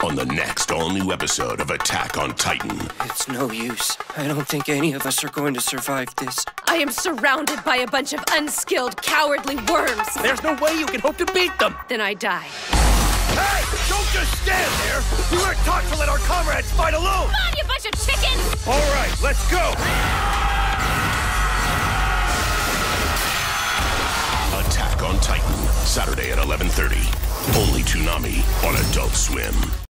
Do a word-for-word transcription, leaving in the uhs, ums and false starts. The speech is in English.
on the next all-new episode of Attack on Titan. It's no use. I don't think any of us are going to survive this. I am surrounded by a bunch of unskilled, cowardly worms. There's no way you can hope to beat them. Then I die. Hey! Don't just stand there! You weren't taught to let our comrades fight alone! Come on, you bunch of chickens! All right, let's go! Attack on Titan, Saturday at eleven thirty. Only Toonami on Adult Swim.